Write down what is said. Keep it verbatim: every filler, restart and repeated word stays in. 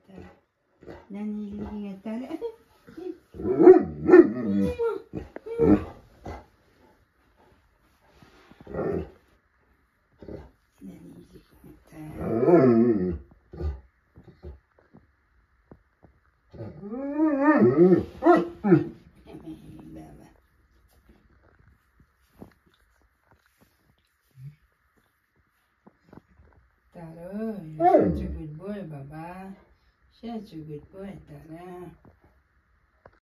Nani looking at that? Taro, you're such a good boy, Baba. Such a good boy, Tara.